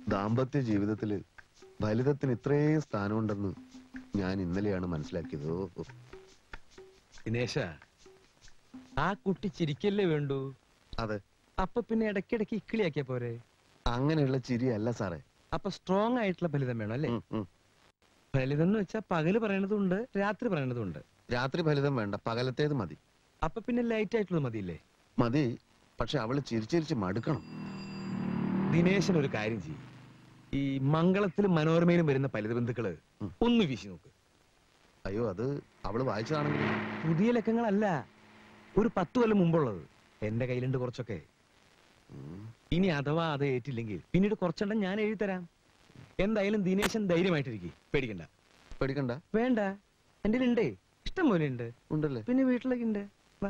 ദാമ്പത്യ ജീവിതത്തില് ഫലിതത്തിന് ഇത്രയും സ്ഥാനമുണ്ടെന്ന് ഞാൻ ഇന്നലെയാണ് മനസ്സിലാക്കിയത്. ദിനേശ, ആ കുട്ടി ചിരിക്കല്ലേ വേണ്ടു? അതെ. അപ്പൊ പിന്നെ ഇടയ്ക്കിടയ്ക്ക് ഇക്കിളിയാക്കിയ പോരെ? അങ്ങനെയുള്ള ചിരിയല്ല സാറേ. അപ്പൊ സ്ട്രോങ് ആയിട്ടുള്ള ഫലിതം വേണം അല്ലേ? ഫലിതം എന്ന് വെച്ചാ പകല് പറയണതുണ്ട്, രാത്രി പറയണതുണ്ട്. രാത്രി ഫലിതം വേണ്ട, പകലത്തേത് മതി. അപ്പൊ പിന്നെ ലൈറ്റ് ആയിട്ടുള്ളത് മതിയില്ലേ? മതി, പക്ഷെ അവള് ചിരിച്ചിരിച്ച് മടുക്കണം. ദിനേശൻ ഒരു കാര്യം ചെയ്യും, ഈ മംഗളത്തിലും മനോരമയിലും വരുന്ന ഫലിത ബന്ധുക്കള് ഒന്ന് വീശി നോക്ക്. അയ്യോ, അത് അവള് വായിച്ചതാണെങ്കിൽ. പുതിയ ലക്കങ്ങളല്ല, ഒരു 10 കൊല്ലം മുമ്പുള്ളത്. എന്റെ കയ്യിലുണ്ട് കുറച്ചൊക്കെ. ഇനി അഥവാ അത് ഏറ്റില്ലെങ്കിൽ പിന്നീട് കുറച്ചെണ്ണം ഞാൻ എഴുതി തരാം. എന്തായാലും ദിനേശൻ ധൈര്യമായിട്ടിരിക്കും, പേടിക്കണ്ട. പേടിക്കണ്ട? വേണ്ട, എന്റെ ഉണ്ടേ, ഇഷ്ടം പോലെ ഉണ്ട്. ഉണ്ടല്ലേ? പിന്നെ വീട്ടിലേക്ക് ഉണ്ട്. വാ.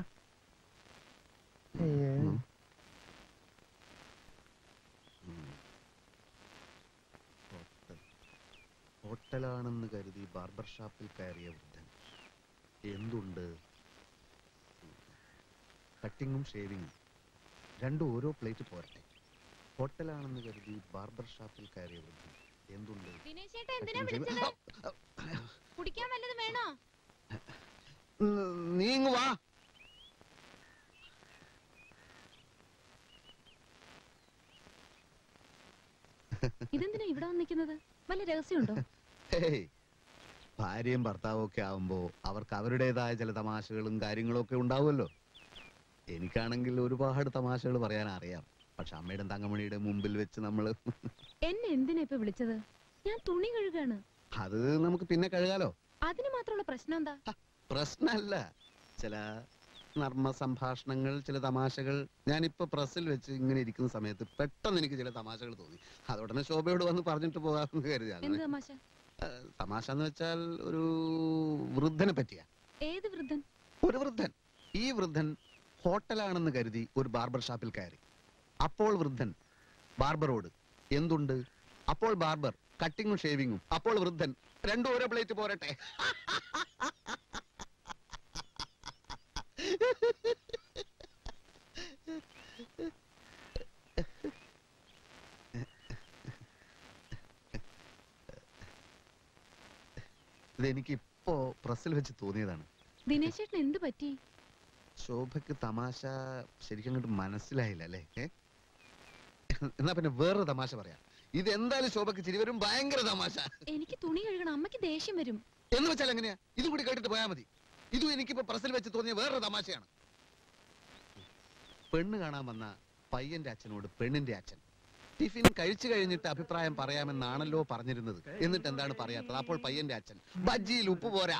ഹോട്ടലാണെന്ന് കരുതി ബാർബർ ഷാപ്പിൽ കയറിയ വൃദ്ധൻ. എന്തുണ്ട്? കട്ടിങ്ങും ഷേവിങ്ങും രണ്ടും ഓരോ പ്ലേറ്റ് പോരട്ടെ. ഹോട്ടലാണെന്ന് കരുതി ബാർബർ ഷാപ്പിൽ കയറിയ വൃദ്ധൻ. എന്തുണ്ട്? കുടിക്കാൻ വല്ലതും വേണോ? നീങ്ങു വാ. ഇതെന്തിനാ ഇവിടെ വന്നിരിക്കുന്നത്? വല്ല രഹസ്യമുണ്ടോ? ഭാര്യയും ഭർത്താവും ഒക്കെ ആവുമ്പോ അവർക്ക് അവരുടേതായ ചില തമാശകളും കാര്യങ്ങളും ഒക്കെ ഉണ്ടാവുമല്ലോ. എനിക്കാണെങ്കിൽ ഒരുപാട് തമാശകൾ പറയാൻ അറിയാം. പക്ഷെ അമ്മയുടെ തങ്കമണിയുടെ മുമ്പിൽ വെച്ച് നമ്മള്. എന്നെ എന്തിനാ ഇപ്പൊ വിളിച്ചത്? ഞാൻ തുണി കഴുകാണ്. അത് നമുക്ക് പിന്നെ കഴുകാലോ. അതിന് മാത്രമുള്ള പ്രശ്നം എന്താ? പ്രശ്നമല്ല, ചില നർമ്മ സംഭാഷണങ്ങൾ, ചില തമാശകൾ. ഞാനിപ്പോ പ്രസ്സിൽ വെച്ച് ഇങ്ങനെ ഇരിക്കുന്ന സമയത്ത് പെട്ടെന്ന് എനിക്ക് ചില തമാശകൾ തോന്നി. അതോടനെ ശോഭയോട് വന്ന് പറഞ്ഞിട്ട് പോകാമെന്ന് കരുതിയാണ്. തമാശ എന്ന് വെച്ചാൽ ഒരു വൃദ്ധനെ പറ്റിയാ. ഏത് വൃദ്ധൻ? ഒരു വൃദ്ധൻ. ഈ വൃദ്ധൻ ഹോട്ടലാണെന്ന് കരുതി ഒരു ബാർബർ ഷാപ്പിൽ കയറി. അപ്പോൾ വൃദ്ധൻ ബാർബറോട് എന്തുണ്ട്? അപ്പോൾ ബാർബർ കട്ടിങ്ങും ഷേവിങ്ങും. അപ്പോൾ വൃദ്ധൻ രണ്ടും ഓരോ പ്ലേറ്റ് പോരട്ടെ. ഇതെനിക്ക് ഇപ്പോ പ്രസ്സിൽ വെച്ച് തോന്നിയതാണ്. ദിനേശ് ചേട്ടൻ എന്ത് പറ്റി? ശോഭയ്ക്ക് തമാശ ശരിക്കും അങ്ങോട്ട് മനസ്സിലായില്ല അല്ലേ? എന്നാ പിന്നെ വേറൊരു തമാശ പറയാം. ഇത് എന്തായാലും ശോഭയ്ക്ക് ചിരി വരും. ഭയങ്കര തമാശ. എനിക്ക് തുണി കഴുകണം, അമ്മയ്ക്ക് ദേഷ്യം വരും. എന്ന് വെച്ചാൽ എങ്ങനെയാ? ഇതും കൂടി കേട്ടിട്ട് പോയാൽ മതി. ഇതും എനിക്കിപ്പോ പ്രസ്സിൽ വെച്ച് തോന്നിയ വേറൊരു തമാശയാണ്. പെണ്ണ് കാണാൻ വന്ന പയ്യന്റെ അച്ഛനോട് പെണ്ണിന്റെ അച്ഛൻ ടിഫിൻ കഴിച്ചു കഴിഞ്ഞിട്ട് അഭിപ്രായം പറയാമെന്നാണല്ലോ പറഞ്ഞിരുന്നത്. എന്നിട്ട് എന്താണ് പറയാത്തത്? അപ്പോൾ പയ്യന്റെ അച്ഛൻ ബജ്ജിയിൽ ഉപ്പ് പോരാ.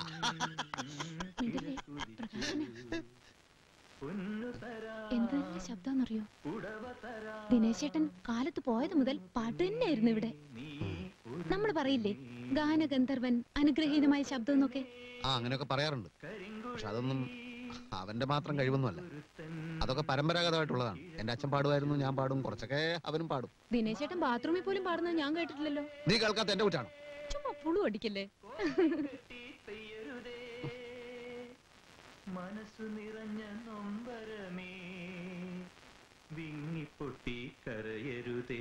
എന്തെല്ലാം ശബ്ദാന്നറിയോ? ദിനേശ് ചേട്ടൻ കാലത്ത് പോയത് മുതൽ പാട്ട് തന്നെയായിരുന്നു ഇവിടെ. നമ്മൾ പറയില്ലേ ഗാനഗന്ധർവൻ, അനുഗ്രഹീതമായ ശബ്ദം എന്നൊക്കെ. അങ്ങനെയൊക്കെ പറയാറുണ്ട്. പക്ഷെ അതൊന്നും അവന്റെ മാത്രം കഴിവൊന്നുമല്ല. അതൊക്കെ പരമ്പരാഗതമായിട്ടുള്ളതാണ്. എന്റെ അച്ഛൻ പാടുമായിരുന്നു, ഞാൻ പാടും, കുറച്ചൊക്കെ അവനും പാടും. ദിനേശ് ചേട്ടൻ ബാത്റൂമിൽ പോലും പാടുന്നത് ഞാൻ കേട്ടിട്ടില്ലല്ലോ. നീ കേൾക്കാത്ത എന്റെ കുറ്റാണോ? ചുമ്മാ പുളു അടിക്കല്ലേ. മനസ്സു നിറഞ്ഞ നൊമ്പരമേ വിങ്ങിപ്പൊട്ടി കരയരുതേ.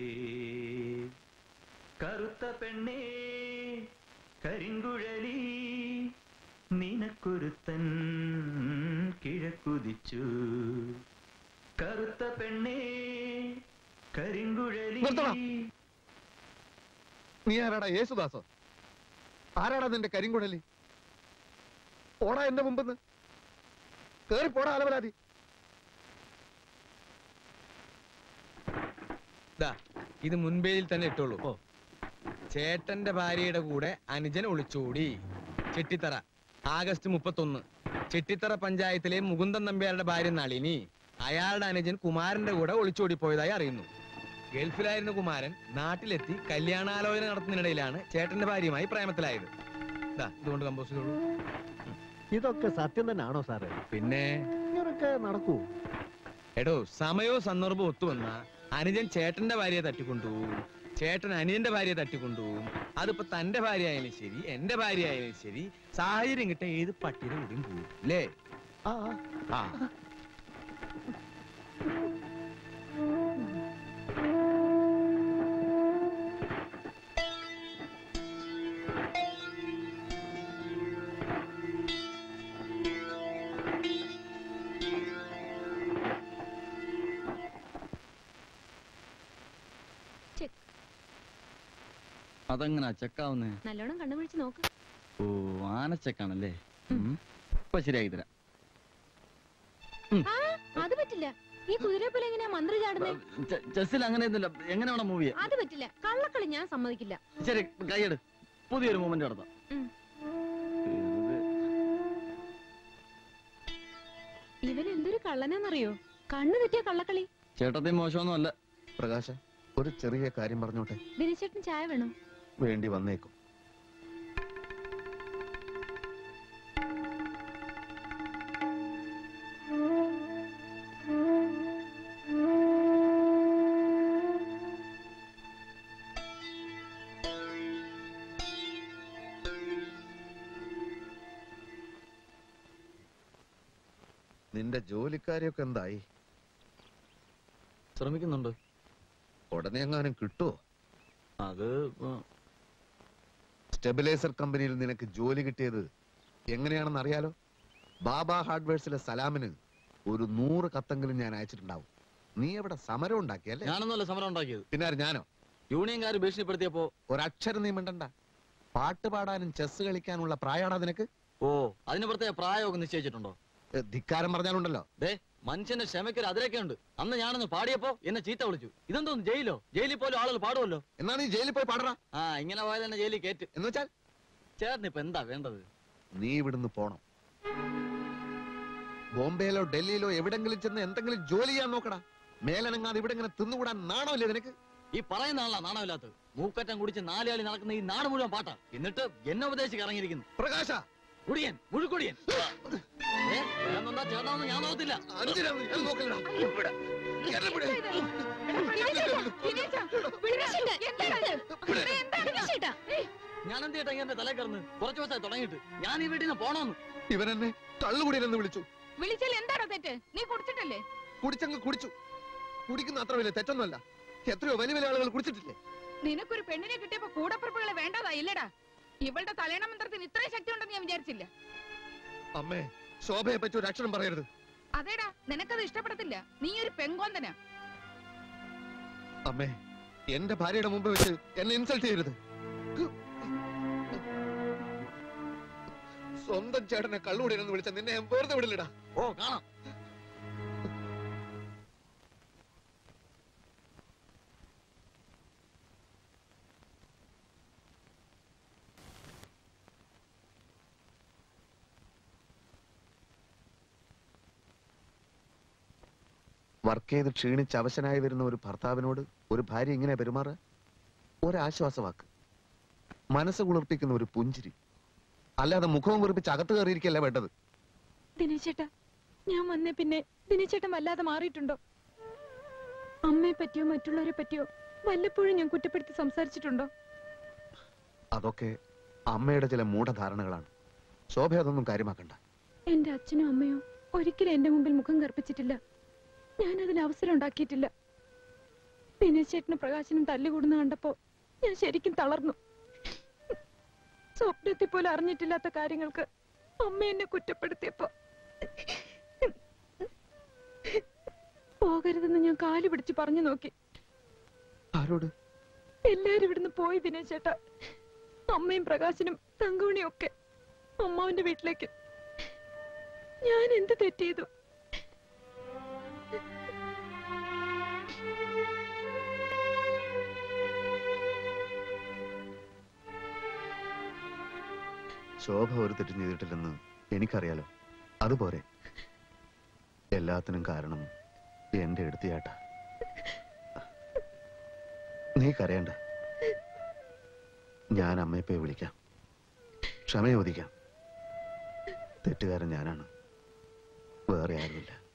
കറുത്ത പെണ്ണേ കരിങ്കുഴലി നിനക്കൊരുത്തൻ കിഴക്കുതിച്ചു. കറുത്ത പെണ്ണേ കരിങ്കുഴലി. നീ ആരാടാ? യേശുദാസോ? ആരാടാ നിന്റെ കരിങ്കുഴലി? പോടാ എന്റെ മുമ്പെന്ന്. കേറി പോടാ അലവലാതി. ഇത് മുൻപേയിൽ തന്നെ ഇട്ടോളൂ. ചേട്ടന്റെ ഭാര്യയുടെ കൂടെ അനുജൻ ഒളിച്ചോടി. ചെട്ടിത്തറ ആഗസ്റ്റ് 31. ചെട്ടിത്തറ പഞ്ചായത്തിലെ മുകുന്ദൻ നമ്പ്യാരുടെ ഭാര്യ നളിനി അയാളുടെ അനുജൻ കുമാരന്റെ കൂടെ ഒളിച്ചോടിപ്പോയതായി അറിയുന്നു. ഗൾഫിലായിരുന്ന കുമാരൻ നാട്ടിലെത്തി കല്യാണാലോചന നടത്തുന്നതിനിടയിലാണ് ചേട്ടന്റെ ഭാര്യയുമായി പ്രേമത്തിലായത്. ഇതുകൊണ്ട് കമ്പോസ് ചെയ്തോളൂ. ഇതൊക്കെ സത്യം തന്നെയാണോ സാറേ? പിന്നെ ഇങ്ങനൊക്കെ നടക്കൂ? എടോ, സമയവും സന്ദർഭവും ഒത്തുവന്ന അനുജൻ ചേട്ടന്റെ ഭാര്യയെ തട്ടിക്കൊണ്ടു, ചേട്ടൻ അനിയന്റെ ഭാര്യയെ തട്ടിക്കൊണ്ടു. അതിപ്പോ തന്റെ ഭാര്യ ആയാലും ശരി, എന്റെ ഭാര്യ ആയാലും ശരി, സാഹചര്യം കിട്ട ഏത് പട്ടിയുടെ കൂടിയും പോകും അല്ലേ? അതെങ്ങനാ ചെക്കാവുന്നേ? നല്ലോണം കണ്ണുപിടിച്ച് നോക്ക്. ഓ, ആനച്ചക്കാണല്ലേ. ഇപ്പൊ ശരിയാക്കി തരാം. അത് പറ്റില്ല. ഈ കുതിരയെ പോലെ എങ്ങനെയാ മന്ത്രി ചാടുന്നേ? ചെസ്സിൽ അങ്ങനെയൊന്നുമില്ല. എങ്ങനെ വേണം മൂവ് ചെയ്യാൻ? അത് പറ്റില്ല. കള്ളക്കളി ഞാൻ സമ്മതിക്കില്ല. ശരി, കൈയെടു. പുതിയൊരു മൂവ്മെന്റ് നടത്താം. ഇവൻ എന്തൊരു കള്ളനാന്നറിയോ? കണ്ണു തെറ്റിയ കള്ളക്കളി. ചേട്ടത്തി മോശമൊന്നും അല്ല. പ്രകാശ, ഒരു ചെറിയ കാര്യം പറഞ്ഞോട്ടെ? ദിനേശേട്ടൻ ചായ വേണോ? വേണ്ടി വന്നേക്കും. നിന്റെ ജോലിക്കാരിയൊക്കെ എന്തായി? ശ്രമിക്കുന്നുണ്ട്. ഉടനെ എങ്ങാനും കിട്ടുമോ? അത് സ്റ്റെബിലൈസർ കമ്പനിയിൽ നിനക്ക് ജോലി കിട്ടിയത് എങ്ങനെയാണെന്ന് അറിയാലോ. ബാബ ഹാർഡ്വെയർസിലെ സലാമിന് ഒരു 100 കത്തെങ്കിലും ഞാൻ അയച്ചിട്ടുണ്ടാവും. നീ എവിടെ സമരം ഉണ്ടാക്കിയല്ലേ? ഞാനൊന്നുമല്ല സമരം ഉണ്ടാക്കിയത്. പിന്നെ ഞാനോ? യൂണിയൻകാർ ഭീഷണിപ്പെടുത്തിയപ്പോ ഒരക്ഷരം നീ മിണ്ടണ്ട. പാട്ട് പാടാനും ചെസ് കളിക്കാനുള്ള പ്രായമാണോ നിനക്ക്? ഓ, അതിന് പ്രത്യേക പ്രായമൊക്കെ നിശ്ചയിച്ചിട്ടുണ്ടോ? ധിക്കാരം പറഞ്ഞാലുണ്ടല്ലോ. ദേ, മനുഷ്യന്റെ ക്ഷമയ്ക്കൊരു അതിരൊക്കെ ഉണ്ട്. അന്ന് ഞാനൊന്ന് പാടിയപ്പോ എന്നെ ചീത്ത വിളിച്ചു. ഇതെന്തോന്ന് ജയിലോ? ജയിലിൽ പോലും ആളുകൾ പാടുമല്ലോ. എന്നാ നീ ജയിലിൽ പോയി പാടടാ. ആ, ഇങ്ങനെ പോയാൽ തന്നെ ജയിലിൽ കയറ്റ്. എന്ന് വെച്ചാൽ ചേട്ടന് ഇപ്പൊ എന്താ വേണ്ടത്? നീ ഇവിടുന്ന് പോണം. ബോംബെയിലോ ഡൽഹിയിലോ എവിടെങ്കിലും ചെന്ന് എന്തെങ്കിലും ജോലി ചെയ്യാൻ നോക്കടാ. മേലനങ്ങാതെ ഇവിടെ ഇങ്ങനെ തിന്നുകൂടാൻ നാണമില്ലേ നിനക്ക്? ഈ പറയുന്ന ആളാ നാണമില്ലാത്തത്. മൂക്കറ്റം കുടിച്ച് 4 ആളി നടക്കുന്ന ഈ നാട് മുഴുവൻ പാട്ടാ. എന്നിട്ട് എന്നെ ഉപദേശിച്ച് ഇറങ്ങിയിരിക്കുന്നു. പ്രകാശ, കുടിയൻ, മുഴുക്കുടിയൻ. ചേട്ടാന്ന് ഞാൻ നോക്കത്തില്ല. ഞാൻ എന്ത് ചേട്ടാ എന്റെ തലേ കയറുന്നു? കുറച്ചു ദിവസമായി തുടങ്ങിയിട്ട്. ഞാൻ ഈ വീട്ടിൽ നിന്ന് പോണോന്ന്. ഇവനെന്നെ കള്ളുകുടിയെന്ന് വിളിച്ചു. വിളിച്ചാൽ എന്താണോ തെറ്റ്? നീ കുടിച്ചിട്ടല്ലേ? കുടിച്ചങ്ങ് കുടിച്ചു. കുടിക്കുന്ന അത്ര വലിയ തെറ്റൊന്നുമല്ല. എത്രയോ വലിയ വലിയ ആളുകൾ കുടിച്ചിട്ടില്ലേ? നിനക്കൊരു പെണ്ണിനെ കിട്ടിയപ്പോ കൂടപ്പുറപ്പുകളെ വേണ്ടതായില്ലടാ. ഇവളുടെ തലേണ മന്ത്രത്തിന് ഇത്രയും ശക്തി ഉണ്ടെന്ന് ഞാൻ വിചാരിച്ചില്ല. അമ്മേ, ശോഭയെ പറ്റി ഒരു അക്ഷരം പറയരുത്. അതേടാ, നിനക്കത് ഇഷ്ടപ്പെടത്തില്ല. നീ ഒരു പെങ്കോന്തനാ. അമ്മേ, എന്റെ ഭാര്യയുടെ മുമ്പ് വെച്ച് എന്നെ ഇൻസൾട്ട് ചെയ്യരുത്. സ്വന്തം ചേട്ടനെ കള്ളുകൂടിയെന്ന് വിളിച്ച നിന്നെ ഞാൻ വെറുതെ വിടില്ലടാ. ഓ, കാണാം. വർക്ക് ചെയ്ത് ക്ഷീണിച്ച് അവശനായി വരുന്ന ഒരു ഭർത്താവിനോട് ഒരു ഭാര്യ ഇങ്ങനെ പെരുമാറുക? ഒരാശ്വാസവാക്ക്, മനസ്സ് കുളിർപ്പിക്കുന്ന ഒരു പുഞ്ചിരി, അല്ലാതെ മുഖവും കുറിപ്പിച്ച് അകത്ത് കയറിയിരിക്കല്ല വേണ്ടത്. ദിനേശേട്ടാ, ഞാൻ വന്നേ പിന്നെ ദിനേശേട്ടൻ വല്ലാതെ മാറിയിട്ടുണ്ടോ? അമ്മയെ പറ്റിയോ മറ്റുള്ളവരെ പറ്റിയോ വല്ലപ്പോഴും ഞാൻ കുറ്റപ്പെടുത്തി സംസാരിച്ചിട്ടുണ്ടോ? അതൊക്കെ അമ്മയുടെ ചില മൂഢധാരണകളാണ്. ശോഭ അതൊന്നും കാര്യമാക്കണ്ട. എന്റെ അച്ഛനും അമ്മയോ ഒരിക്കലും എന്റെ മുമ്പിൽ മുഖം കറുപ്പിച്ചിട്ടില്ല. ഞാൻ അതിന് അവസരം ഉണ്ടാക്കിയിട്ടില്ല. ദിനേശേട്ടനും പ്രകാശനും തല്ലുകൂടുന്ന കണ്ടപ്പോ ഞാൻ ശരിക്കും തളർന്നു. സ്വപ്നത്തിൽ പോലും അറിഞ്ഞിട്ടില്ലാത്ത കാര്യങ്ങൾക്ക് അമ്മ എന്നെ കുറ്റപ്പെടുത്തിയപ്പോ പോകരുതെന്ന് ഞാൻ കാല് പിടിച്ച് പറഞ്ഞു നോക്കി. ആരോട്? എല്ലാരും ഇവിടുന്ന് പോയി ദിനേശേട്ടാ. അമ്മയും പ്രകാശനും തങ്കമണിയും ഒക്കെ അമ്മാവന്റെ വീട്ടിലേക്ക്. ഞാൻ എന്ത് തെറ്റ് ചെയ്തു? ശോഭ ഒരു തെറ്റും ചെയ്തിട്ടില്ലെന്ന് എനിക്കറിയാലോ. അതുപോലെ എല്ലാത്തിനും കാരണം എന്റെ എടുത്തിയാട്ട. നീ കരയണ്ട. ഞാൻ അമ്മയെ പോയി വിളിക്കാം, ക്ഷമ ചോദിക്കാം. തെറ്റുകാരൻ ഞാനാണ്, വേറെ ആരുമില്ല.